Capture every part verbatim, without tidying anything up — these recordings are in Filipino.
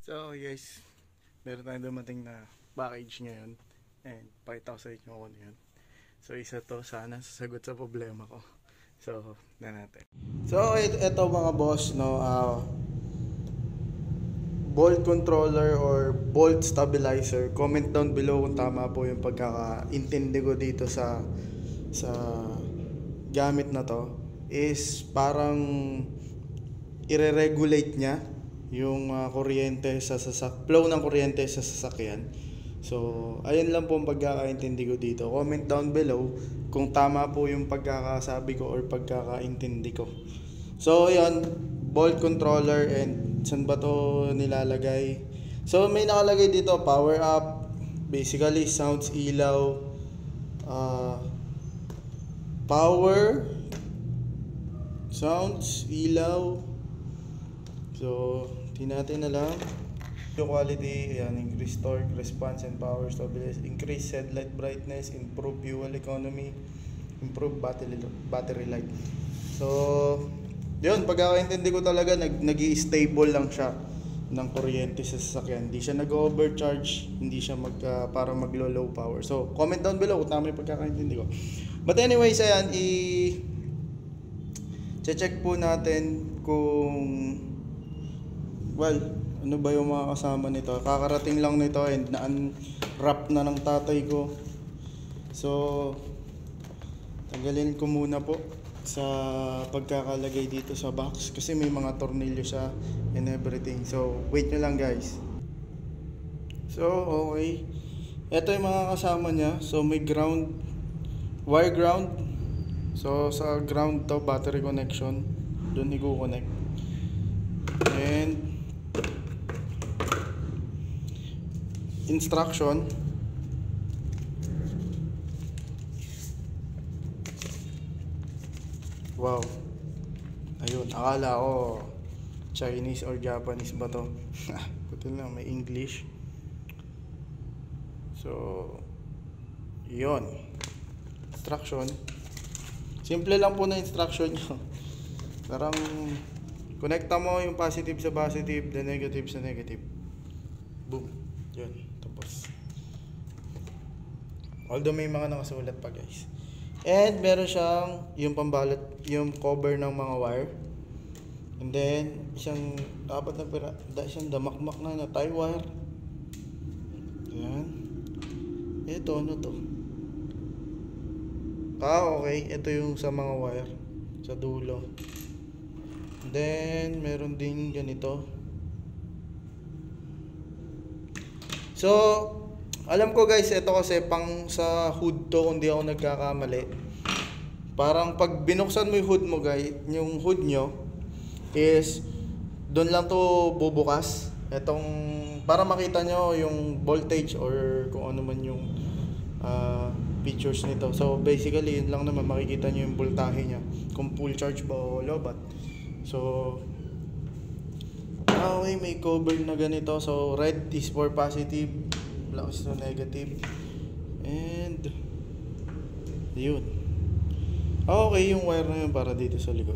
So guys, meron tayong dumating na package ngayon and pakita ko sa inyo kung ano yun. So isa to, sana sasagot sa problema ko. So, na natin. So ito mga boss, no, uh, bolt controller or bolt stabilizer. Comment down below kung tama po yung pagkakaintindi ko dito sa sa gamit na to. Is parang i-regulate niya yung uh, kuryente sa sasak flow ng kuryente sa sasakyan. So, ayun lang po ang pagkakaintindi ko dito. Comment down below kung tama po yung pagkakasabi ko or pagkakaintindi ko. So, ayun, bolt controller and saan ba to nilalagay? So, may nakalagay dito, power up, basically sounds, ilaw, uh, power, sounds, ilaw. So, natin na lang yung quality, ayan, increase torque, response and power stability, increase headlight brightness, improve fuel economy, improve battery battery life. So yun, pagkakaintindi ko talaga, nag nag-i-stable lang siya ng kuryente sa sasakyan, hindi siya nag-overcharge, hindi siya mag uh, parang maglo-low power. So comment down below kung tama yung pagkakaintindi ko. But anyways, ayan, i check po natin kung well, ano ba yung mga kasama nito? Kakarating lang nito and na-unwrap na ng tatay ko. So, tanggalin ko muna po sa pagkakalagay dito sa box kasi may mga tornilyo siya and everything. So, wait nyo lang guys. So, okay. Ito yung mga kasama niya. So, may ground, wire ground. So, sa ground to, battery connection. Doon i-connect. And instruction. Wow. Ayun, akala ko Chinese or Japanese ba to? Buti lang may English. So, yun. Instruction. Simple lang po na instruction nyo. Parang connecta mo yung positive sa positive, the negative sa negative. Boom. Yun. Tapos although may mga nakasulat pa guys. And meron siyang yung pambalot, yung cover ng mga wire. And then isang dapat na pera, da siyang damakmak na na tie wire. Ayan. Ito ano to? Ah, okay. Ito yung sa mga wire sa dulo. And then meron din ganito. So, alam ko guys, ito kasi pang sa hood to kung di ako nagkakamali. Parang pag binuksan mo yung hood mo guys, yung hood nyo is doon lang to bubukas. Itong para makita nyo yung voltage or kung ano man yung uh, features nito. So basically yun lang naman, makikita nyo yung voltahe nya, kung full charge ba o low bat. So okay, may cover na ganito. So red is for positive, black is for negative. And yun. Okay, yung wire na yun para dito sa likod.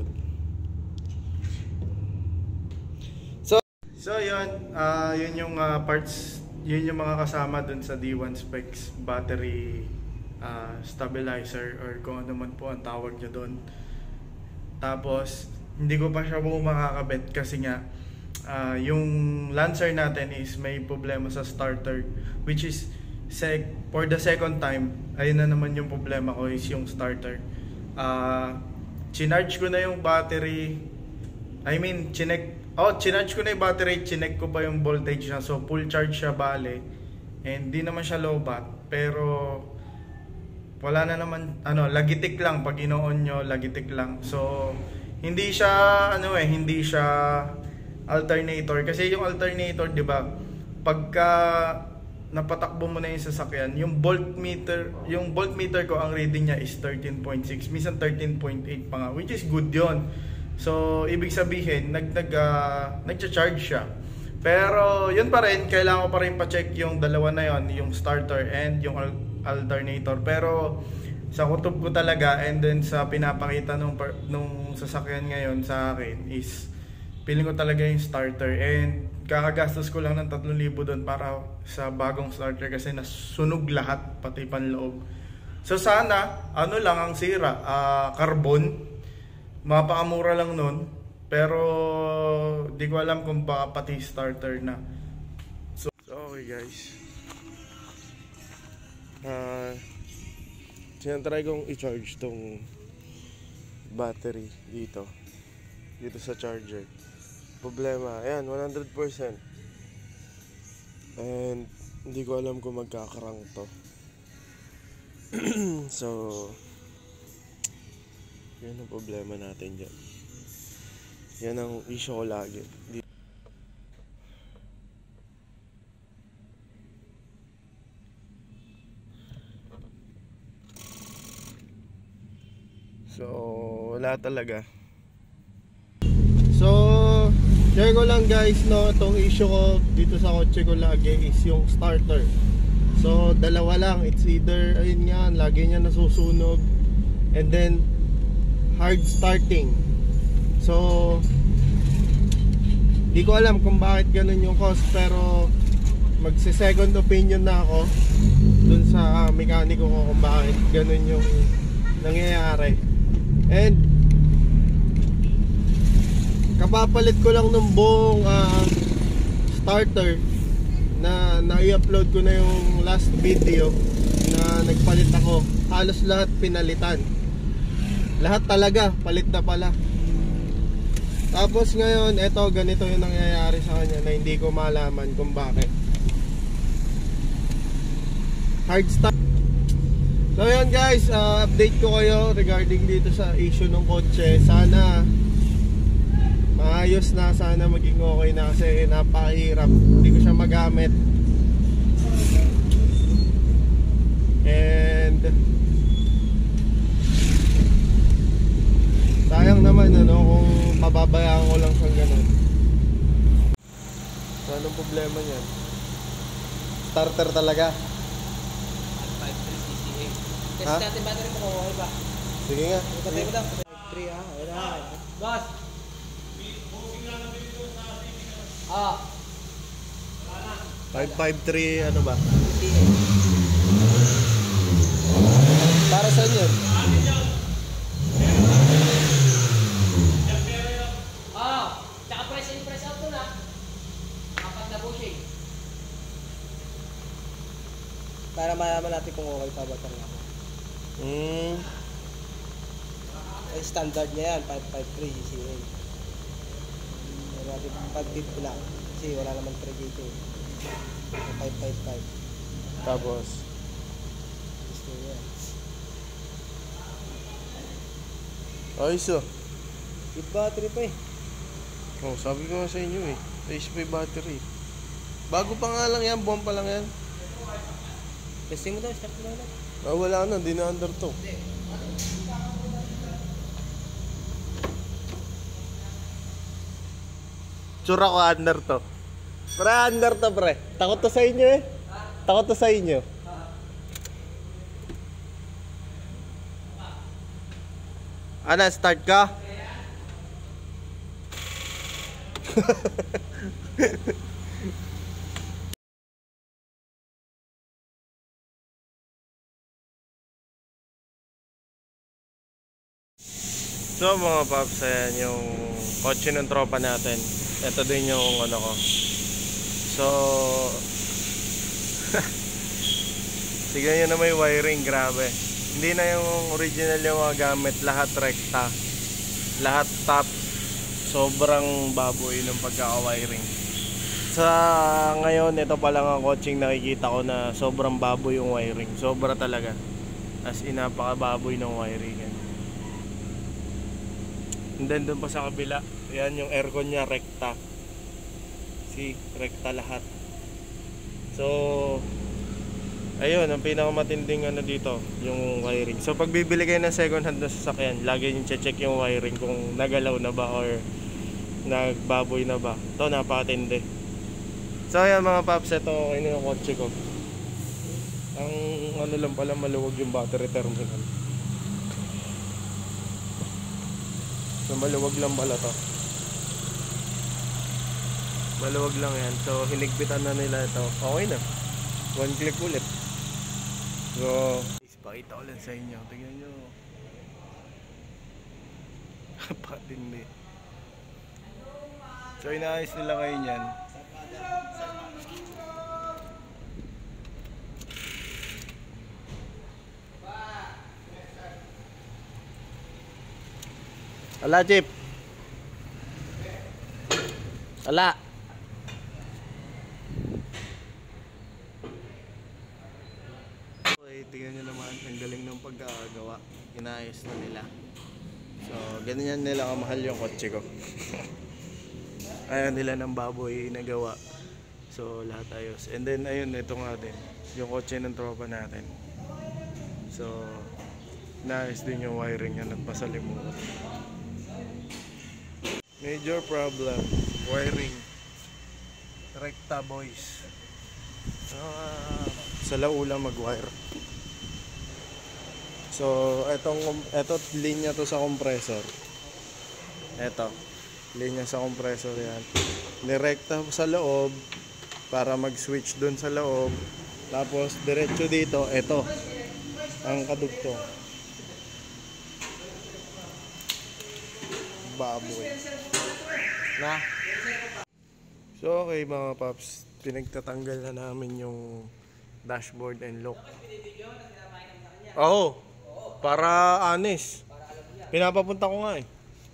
So so yun, uh, yun yung uh, parts, yun yung mga kasama dun sa D one specs battery uh, stabilizer or kung ano man po ang tawag nyo dun. Tapos hindi ko pa siya po makakabit kasi nga Uh, yung Lancer natin is may problema sa starter, which is sec for the second time. Ayun na naman yung problema ko, is yung starter. Uh, chinarge ko na yung battery. I mean, chinek oh, chinarge ko na yung battery, chinek ko pa yung voltage na. So full charge siya bale. And di naman siya low bat, pero wala na naman, ano, lagitik lang pag ino-on nyo, lagitik lang. So hindi siya ano eh, hindi siya alternator, kasi yung alternator, 'di ba? Pagka napatakbo mo na yung sasakyan, yung voltmeter, yung voltmeter ko ang reading niya is thirteen point six, minsan thirteen point eight pa nga, which is good 'yon. So ibig sabihin, nag nag uh, nagcha-charge siya. Pero yun pa rin, kailangan ko pa rin pa-check yung dalawa na yon, yung starter and yung alternator. Pero sa kutob ko talaga and then sa pinapakita nung nung sasakyan ngayon sa akin is feeling ko talaga yung starter, and kakagastos ko lang ng tatlong libo doon para sa bagong starter kasi nasunog lahat, pati panloob. So sana, ano lang ang sira, uh, carbon, mapakamura lang nun. Pero di ko alam kung baka pati starter na. So, so okay guys. Uh, sinatry kong i-charge tong battery dito. Dito sa charger. Problema, ayan, one hundred percent. And hindi ko alam kung magkakarang to. So yun ang problema natin dyan. Yan ang issue ko lagi. So wala talaga. So share ko lang guys, no, itong issue ko dito sa kotse ko lagi is yung starter. So dalawa lang, it's either ayun nga, lagi niya nasusunog, and then hard starting. So di ko alam kung bakit ganun yung cause, pero magse second opinion na ako dun sa mekaniko ko kung bakit ganun yung nangyayari. And kapapalit ko lang ng buong uh, starter na na-i-upload ko na yung last video na nagpalit ako. Halos lahat pinalitan. Lahat talaga, palit na pala. Tapos ngayon, eto, ganito yung nangyayari sa kanya na hindi ko malaman kung bakit. Hard start. So yun guys, uh, update ko kayo regarding dito sa issue ng kotse. Sana maayos na, sana maging okay na kasi napakahirap, hindi ko siya magamit. And sayang naman ano kung pababayaan ko lang siyang ganun. So anong problema niyan? Starter talaga. five three C C A. Test Ha? natin battery mo kung okay ba. Sige nga. Patay mo lang. five three ha. Wala. Boss. Ah. five five three ano ba? C C A. Para saan yun? Ah. Tsaka press in, press out to na. Apat na bushing. Para malaman natin kung okay pa ba talaga ako. Hmm. Ay, standard niya yan, five five three C C A. Pero natin five fifty lang. Kasi wala naman three dito. five five five. Tapos Gusto niya. ayos oh. With battery pa eh. Oh, sabi ko nga sa inyo eh. Ayos pa yung battery. Bago pa nga lang yan, buwan pa lang yan. Testing mo daw, start mo daw. Ah, wala na, di na under to. Tsura ko under to. Pre, under to pre. Takot to sa inyo eh. Takot to sa inyo. Ano, start ka? So mga paps, ayan yung kotse ng tropa natin. Ito din yung ano ko. So tignan nyo na may wiring, grabe. Hindi na yung original yung mga gamit, lahat rekta, lahat top. Sobrang baboy ng pagkaka-wiring. Sa ngayon, ito pa lang ang kotseng nakikita ko na sobrang baboy yung wiring. Sobra talaga. As in, napaka-baboy ng wiring. And then doon pa sa kabila, yan yung aircon niya, rekta. See, rekta lahat. So ayun, ang pinakamatinding ano dito, yung wiring. So pag bibili kayo ng second hand na sasakyan, lagi nyo check yung wiring kung nagalaw na ba or nagbaboy na ba. Ito, napakatindi. So ayan mga paps, ito okay na yung kotse ko. Ang ano lang pala, maluwag yung battery terminal. So maluwag lang pala to. Maluwag lang yan. So hinigpitan na nila ito. Okay na. One click ulit. So pakita ko lang sa inyo. Tingnan nyo. Patindi. So inaayos nila ngayon yan. Ala, Chip. Ala. Okay, tingnan nyo naman. Ang galing ng pagkakagawa. Inaayos na nila. So, ganyan nila kamahal yung kotse ko. Ayaw nila ng baboy nagawa. So, lahat ayos. And then, ayun, ito nga din. Yung kotse ng tropa natin. So, naayos din yung wiring yan. Nagpasalimutan. Major problem. Wiring. Rekta, boys. Uh, sa laula mag-wire. So, etong, eto linya to sa compressor. Eto. Linya sa compressor yan. Nirekta sa loob para mag-switch dun sa loob. Tapos, diretso dito. Eto. Ang kadugtong. Baboy. Na. So, okay mga paps. Pinagtatanggal na namin yung dashboard and lock. Oo. Para honest. Pinapapunta ko nga eh.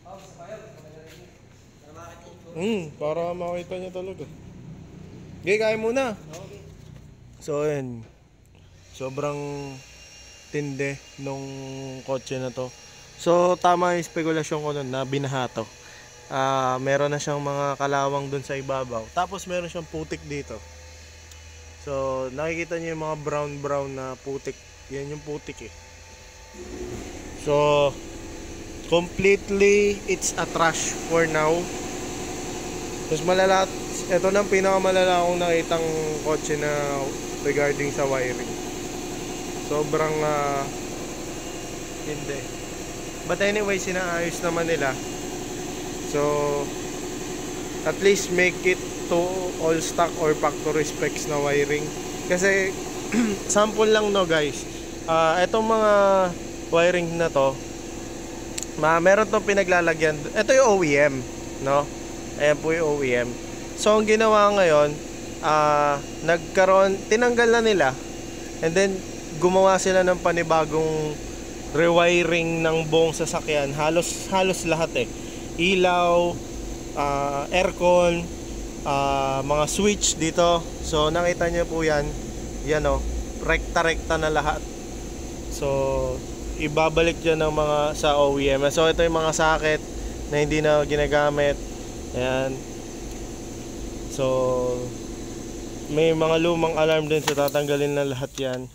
Hmm, para makita niya talaga. Okay, kaya muna. So, yun. Sobrang tindi nung kotse na to. So, tama yung spekulasyon ko nun na binaha to. Uh, meron na siyang mga kalawang dun sa ibabaw. Tapos meron siyang putik dito. So, nakikita niyo yung mga brown-brown na putik. Yan yung putik eh. So, completely it's a trash for now. Tapos malala, ito na ang pinakamalala akong nakitang kotse na regarding sa wiring. Sobrang uh, hindi. But anyway, sinaayos naman nila. So, at least make it to all stock or factory specs na wiring. Kasi, sample lang no guys. Uh, itong mga wiring na to, ma meron tong pinaglalagyan. Ito yung O E M, no? Ayan po yung O E M. So, ang ginawa ngayon, uh, nagkaroon, tinanggal na nila. And then, gumawa sila ng panibagong rewiring ng buong sasakyan. Halos, halos lahat eh. Ilaw, uh, aircon, uh, mga switch dito. So nakita niyo po yan. Yan o, rekta-rekta na lahat. So ibabalik dyan ng mga sa O E M. So ito yung mga socket na hindi na ginagamit. Ayan. So may mga lumang alarm din. So tatanggalin na lahat yan.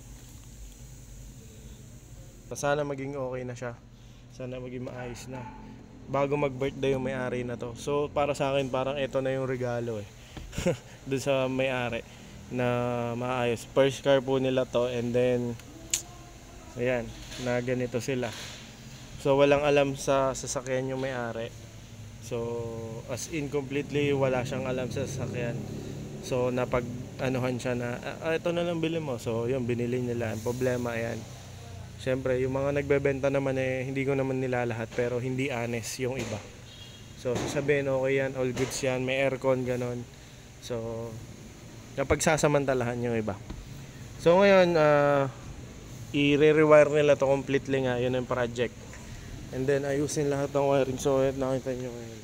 Sana maging okay na siya. Sana maging maayos na bago mag-birthday yung may-ari na to. So para sa akin parang ito na yung regalo eh. Doon sa may-ari na maayos. First car po nila to, and then ayan, na ganito sila. So walang alam sa sasakyan yung may-ari. So as in completely wala siyang alam sa sasakyan. So napag anuhan siya na ah, ito na lang bili mo. So yun, binili nila. Ang problema ayan. Siyempre, yung mga nagbebenta naman eh, hindi ko naman nila lahat, pero hindi honest yung iba. So, sasabihin, okay yan, all goods yan, may aircon, ganon. So, kapag sasamantalahan yung iba. So, ngayon, uh, i-rewire nila to completely nga, yun yung project. And then, ayusin lahat ng wiring. So, nakita nyo ngayon.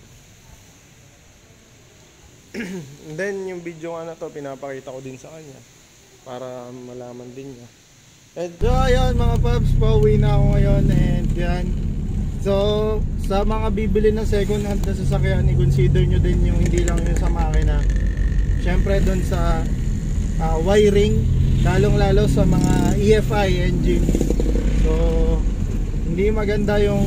And then, yung video nga na to, pinapakita ko din sa kanya. Para malaman din niya. And so ayun mga paps, pauwi na ako ngayon. And yan. So sa mga bibili ng second hand na sasakyan, i-consider nyo din yung hindi lang yung sa makina. Syempre dun sa uh, wiring, lalong lalo sa mga E F I engine. So hindi maganda yung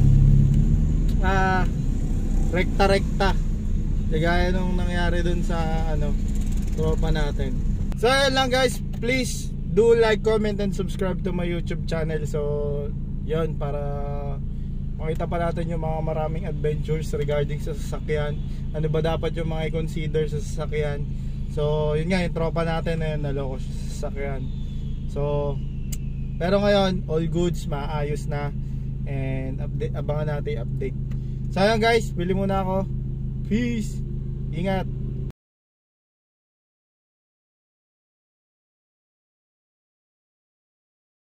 uh, rekta-rekta kagaya nung nangyari dun sa ano, tropa natin. So ayun lang guys, please do like, comment, and subscribe to my YouTube channel. So, yun, para makita pa natin yung mga maraming adventures regarding sa sasakyan. Ano ba dapat yung mga i-consider sa sasakyan. So yun nga, yung tropa natin na yun, naloko siya sa sasakyan. So pero ngayon all goods, maayos na. And update, abangan natin update. So ayun guys, bili muna ako. Peace. Ingat.